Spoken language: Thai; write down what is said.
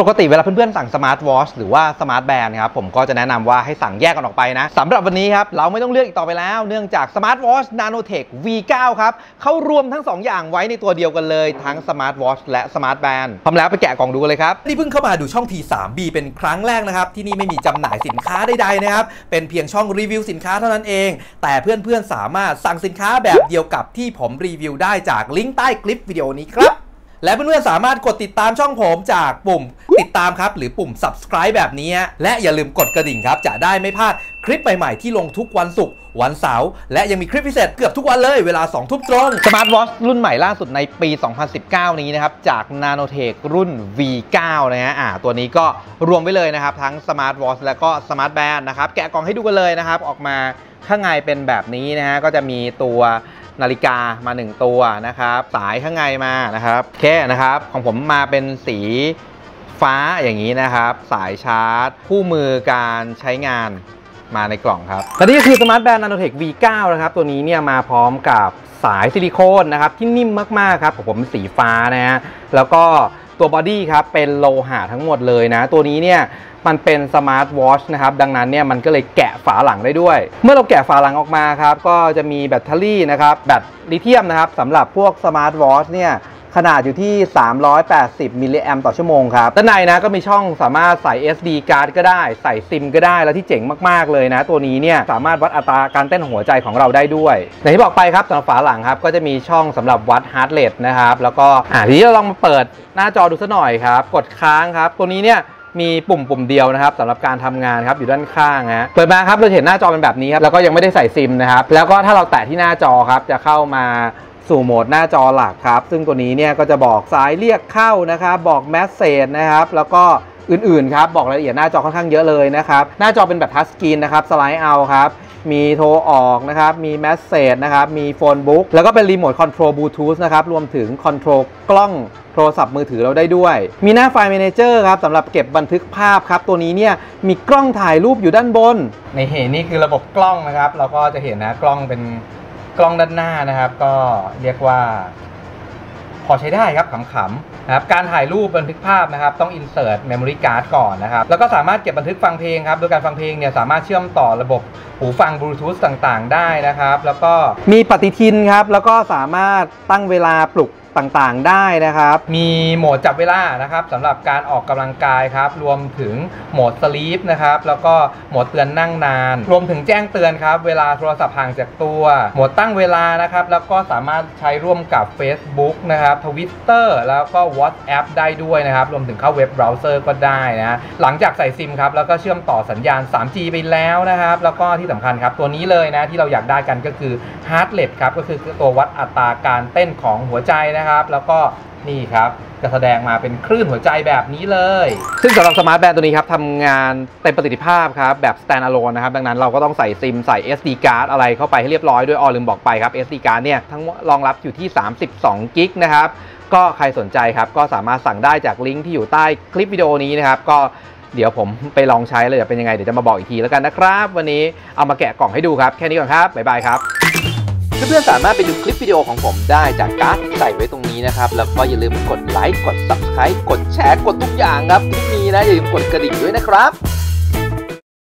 ปกติเวลาเพื่อนๆสั่งสมาร์ทวอชหรือว่าสมาร์ทแบนด์ครับผมก็จะแนะนำว่าให้สั่งแยกกันออกไปนะสำหรับวันนี้ครับเราไม่ต้องเลือกอีกต่อไปแล้วเนื่องจากสมาร์ทวอช Nanotech V9 ครับเขารวมทั้ง2อย่างไว้ในตัวเดียวกันเลยทั้งสมาร์ทวอชและสมาร์ทแบนด์พร้อมแล้วไปแกะกล่องดูกันเลยครับนี่เพิ่งเข้ามาดูช่อง T3B เป็นครั้งแรกนะครับที่นี่ไม่มีจำหน่ายสินค้าใดๆนะครับเป็นเพียงช่องรีวิวสินค้าเท่านั้นเองแต่เพื่อนๆสามารถสั่งสินค้าแบบเดียวกับที่ผมรีวิวได้จากลิงก์ใต้คลิปวิดีโอนี้ครับและเพื่อนๆสามารถกดติดตามช่องผมจากปุ่มติดตามครับหรือปุ่ม subscribe แบบนี้และอย่าลืมกดกระดิ่งครับจะได้ไม่พลาดคลิปใหม่ๆที่ลงทุกวันศุกร์วันเสาร์และยังมีคลิปพิเศษเกือบทุกวันเลยเวลา 20:00 นตรงสมาร์ทวอชรุ่นใหม่ล่าสุดในปี 2019 นี้นะครับจาก Nanotech รุ่น V9 นะฮะตัวนี้ก็รวมไว้เลยนะครับทั้งสมาร์ทวอชและก็สมาร์ทแบนด์นะครับแกะกล่องให้ดูกันเลยนะครับออกมาข้างในเป็นแบบนี้นะฮะก็จะมีตัวนาฬิกามา1ตัวนะครับสายข้างในมานะครับโอเคนะครับของผมมาเป็นสีฟ้าอย่างนี้นะครับสายชาร์จคู่มือการใช้งานมาในกล่องครับและนี่ก็คือสมาร์ทแบนด์ Nanotech V9 นะครับตัวนี้เนี่ยมาพร้อมกับสายซิลิโคนนะครับที่นิ่มมากๆครับของผมสีฟ้านะฮะแล้วก็ตัวบอดี้ครับเป็นโลหะทั้งหมดเลยนะตัวนี้เนี่ยมันเป็นสมาร์ทวอชนะครับดังนั้นเนี่ยมันก็เลยแกะฝาหลังได้ด้วยเมื่อเราแกะฝาหลังออกมาครับก็จะมีแบตเตอรี่นะครับแบตลิเธียมนะครับสำหรับพวกสมาร์ทวอชเนี่ยขนาดอยู่ที่380มิลลิแอมป์ต่อชั่วโมงครับด้านในนะก็มีช่องสามารถใส่ SD การ์ดก็ได้ใส่ซิมก็ได้แล้วที่เจ๋งมากๆเลยนะตัวนี้เนี่ยสามารถวัดอัตราการเต้นหัวใจของเราได้ด้วยอย่างที่บอกไปครับสำหรับฝาหลังครับก็จะมีช่องสำหรับวัดฮาร์ทเรทนะครับแล้วก็ทีนี้เราลองมาเปิดหน้าจอดูซะหน่อยครับกดค้างครับตัวนี้เนี่ยมีปุ่มเดียวนะครับสำหรับการทำงานครับอยู่ด้านข้างฮะเปิดมาครับเราเห็นหน้าจอเป็นแบบนี้ครับแล้วก็ยังไม่ได้ใส่ซิมนะครับแล้วก็ถ้าเราแตะที่หน้าจอครับจะเข้ามาสู่โหมดหน้าจอหลักครับซึ่งตัวนี้เนี่ยก็จะบอกสายเรียกเข้านะครับบอกแมสเสจนะครับแล้วก็อื่นๆครับบอกรายละเอียดหน้าจอค่อนข้างเยอะเลยนะครับหน้าจอเป็นแบบทัชสกรีนนะครับสไลด์เอาครับมีโทรออกนะครับมีแมสเสจนะครับมีโฟนบุ๊กแล้วก็เป็นรีโมทคอนโทรลบลูทูธนะครับรวมถึงคอนโทรลกล้องโทรศัพท์มือถือเราได้ด้วยมีหน้าไฟล์ Manager ครับสำหรับเก็บบันทึกภาพครับตัวนี้เนี่ยมีกล้องถ่ายรูปอยู่ด้านบนนี่คือระบบกล้องนะครับเราก็จะเห็นนะกล้องเป็นกล้องด้านหน้านะครับก็เรียกว่าพอใช้ได้ครับขำๆนะครับการถ่ายรูปบันทึกภาพนะครับต้อง insert memory card ก่อนนะครับแล้วก็สามารถเก็บบันทึกฟังเพลงครับโดยการฟังเพลงเนี่ยสามารถเชื่อมต่อระบบหูฟังบลูทูธต่างๆได้นะครับแล้วก็มีปฏิทินครับแล้วก็สามารถตั้งเวลาปลุกต่างๆได้นะครับมีโหมดจับเวลานะครับสำหรับการออกกำลังกายครับรวมถึงโหมดสลีปนะครับแล้วก็โหมดเตือนนั่งนานรวมถึงแจ้งเตือนครับเวลาโทรศัพท์ห่างจากตัวโหมดตั้งเวลานะครับแล้วก็สามารถใช้ร่วมกับ Facebook นะครับ Twitter แล้วก็ WhatsApp ได้ด้วยนะครับรวมถึงเข้าเว็บเบราว์เซอร์ก็ได้นะหลังจากใส่ซิมครับแล้วก็เชื่อมต่อสัญญาณ 3G ไปแล้วนะครับแล้วก็ที่สำคัญครับตัวนี้เลยนะที่เราอยากได้กันก็คือ Heart Rate ครับก็คือตัววัดอัตราการเต้นของหัวใจนะครับแล้วก็นี่ครับจะแสดงมาเป็นคลื่นหัวใจแบบนี้เลยซึ่งสำหรับสมาร์ทแบนด์ตัวนี้ครับทำงานเต็มประสิทธิภาพครับแบบ standalone นะครับดังนั้นเราก็ต้องใส่ซิมใส่ SD card อะไรเข้าไปให้เรียบร้อยด้วยลืมบอกไปครับ SD card เนี่ยทั้งรองรับอยู่ที่32 กิกนะครับก็ใครสนใจครับก็สามารถสั่งได้จากลิงก์ที่อยู่ใต้คลิปวิดีโอนี้นะครับก็เดี๋ยวผมไปลองใช้เลยจะเป็นยังไงเดี๋ยวจะมาบอกอีกทีแล้วกันนะครับวันนี้เอามาแกะกล่องให้ดูครับแค่นี้ก่อนครับบ๊ายบายครับเพื่อนๆสามารถไปดูคลิปวิดีโอของผมได้จากการ์ดที่ใส่ไว้ตรงนี้นะครับแล้วก็อย่าลืมกดไลค์กด Subscribe กดแชร์กดทุกอย่างครับที่มีนะอย่าลืมกดกระดิ่งด้วยนะครับ